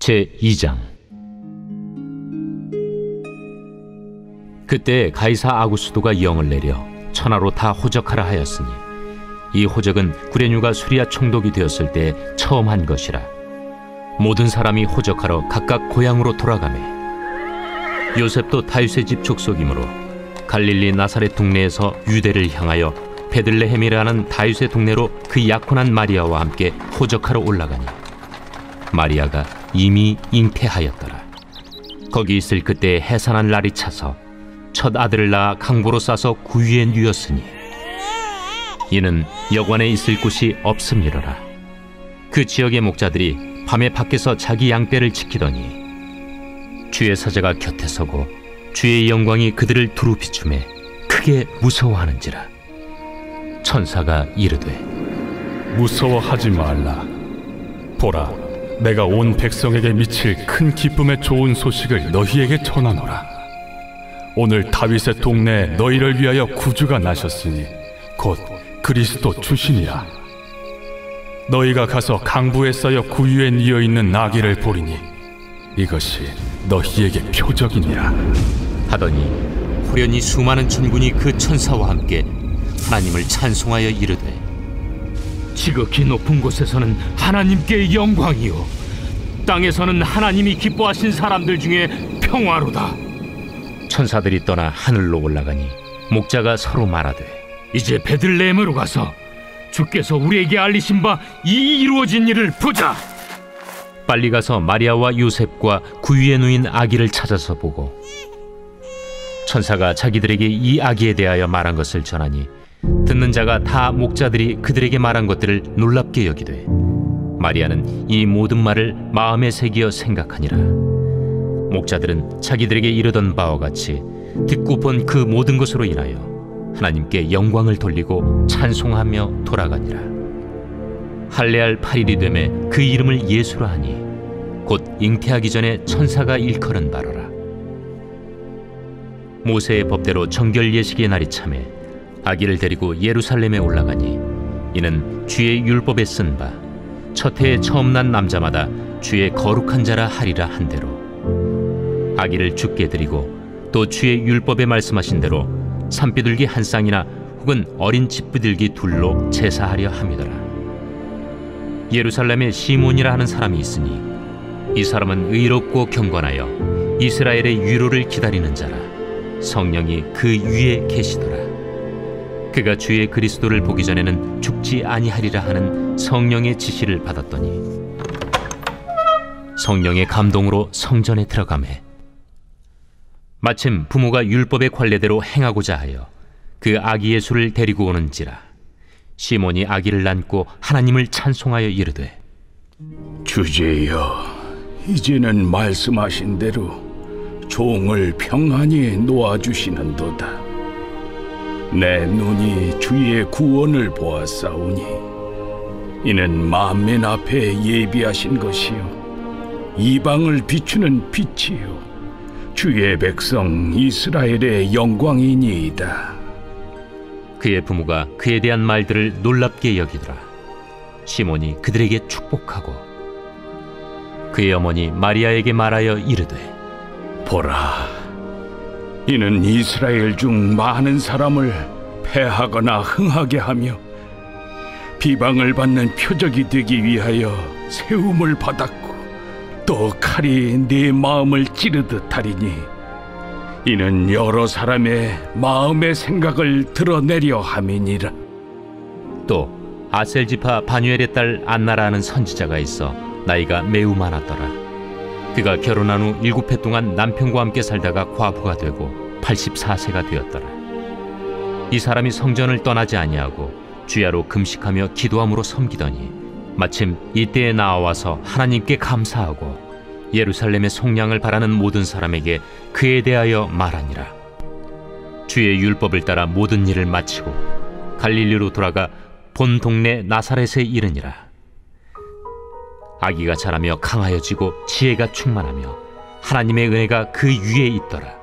제2장. 그때 가이사 아구스도가 영을 내려 천하로 다 호적하라 하였으니, 이 호적은 구레뉴가 수리아 총독이 되었을 때 처음 한 것이라. 모든 사람이 호적하러 각각 고향으로 돌아가매, 요셉도 다윗의 집 족속이므로 갈릴리 나사렛 동네에서 유대를 향하여 베들레헴이라는 다윗의 동네로 그 약혼한 마리아와 함께 호적하러 올라가니, 마리아가 이미 잉태하였더라. 거기 있을 그때 해산한 날이 차서 첫 아들을 낳아 강보로 싸서 구유에 누였으니, 이는 여관에 있을 곳이 없음이로라. 그 지역의 목자들이 밤에 밖에서 자기 양떼를 지키더니 주의 사자가 곁에 서고 주의 영광이 그들을 두루 비추매 크게 무서워하는지라. 천사가 이르되, 무서워하지 말라. 보라, 내가 온 백성에게 미칠 큰 기쁨의 좋은 소식을 너희에게 전하노라. 오늘 다윗의 동네에 너희를 위하여 구주가 나셨으니 곧 그리스도 주시니라. 너희가 가서 강부에 쌓여 구유에 뉘어 있는 나귀를 보리니 이것이 너희에게 표적이니라 하더니, 후련히 수많은 천군이 그 천사와 함께 하나님을 찬송하여 이르되, 지극히 높은 곳에서는 하나님께 영광이요, 땅에서는 하나님이 기뻐하신 사람들 중에 평화로다. 천사들이 떠나 하늘로 올라가니 목자가 서로 말하되, 이제 베들레헴으로 가서 주께서 우리에게 알리신 바 이 이루어진 일을 보자. 빨리 가서 마리아와 요셉과 구유에 누인 아기를 찾아서 보고, 천사가 자기들에게 이 아기에 대하여 말한 것을 전하니, 듣는 자가 다 목자들이 그들에게 말한 것들을 놀랍게 여기되, 마리아는 이 모든 말을 마음에 새기어 생각하니라. 목자들은 자기들에게 이르던 바와 같이 듣고 본 그 모든 것으로 인하여 하나님께 영광을 돌리고 찬송하며 돌아가니라. 할례할 8일이 되매 그 이름을 예수라 하니, 곧 잉태하기 전에 천사가 일컬은 바로라. 모세의 법대로 정결 예식의 날이 차매 아기를 데리고 예루살렘에 올라가니, 이는 주의 율법에 쓴 바 첫 해에 처음 난 남자마다 주의 거룩한 자라 하리라 한 대로 아기를 주께 드리고, 또 주의 율법에 말씀하신 대로 산비둘기 한 쌍이나 혹은 어린 집비둘기 둘로 제사하려 함이더라. 예루살렘에 시몬이라 하는 사람이 있으니, 이 사람은 의롭고 경건하여 이스라엘의 위로를 기다리는 자라. 성령이 그 위에 계시더라. 그가 주의 그리스도를 보기 전에는 죽지 아니하리라 하는 성령의 지시를 받았더니, 성령의 감동으로 성전에 들어가매 마침 부모가 율법의 관례대로 행하고자 하여 그 아기 예수를 데리고 오는지라. 시몬이 아기를 안고 하나님을 찬송하여 이르되, 주제여, 이제는 말씀하신 대로 종을 평안히 놓아주시는도다. 내 눈이 주의 구원을 보았사오니, 이는 만민 앞에 예비하신 것이요 이방을 비추는 빛이요 주의 백성 이스라엘의 영광이니이다. 그의 부모가 그에 대한 말들을 놀랍게 여기더라. 시몬이 그들에게 축복하고 그의 어머니 마리아에게 말하여 이르되, 보라, 이는 이스라엘 중 많은 사람을 패하거나 흥하게 하며 비방을 받는 표적이 되기 위하여 세움을 받았고, 또 칼이 네 마음을 찌르듯 하리니, 이는 여러 사람의 마음의 생각을 드러내려 함이니라. 또 아셀 지파 바뉴엘의 딸 안나라 하는 선지자가 있어 나이가 매우 많았더라. 그가 결혼한 후 7해 동안 남편과 함께 살다가 과부가 되고 84세가 되었더라. 이 사람이 성전을 떠나지 아니하고 주야로 금식하며 기도함으로 섬기더니, 마침 이때에 나와서 하나님께 감사하고 예루살렘의 속량을 바라는 모든 사람에게 그에 대하여 말하니라. 주의 율법을 따라 모든 일을 마치고 갈릴리로 돌아가 본 동네 나사렛에 이르니라. 아기가 자라며 강하여지고 지혜가 충만하며 하나님의 은혜가 그 위에 있더라.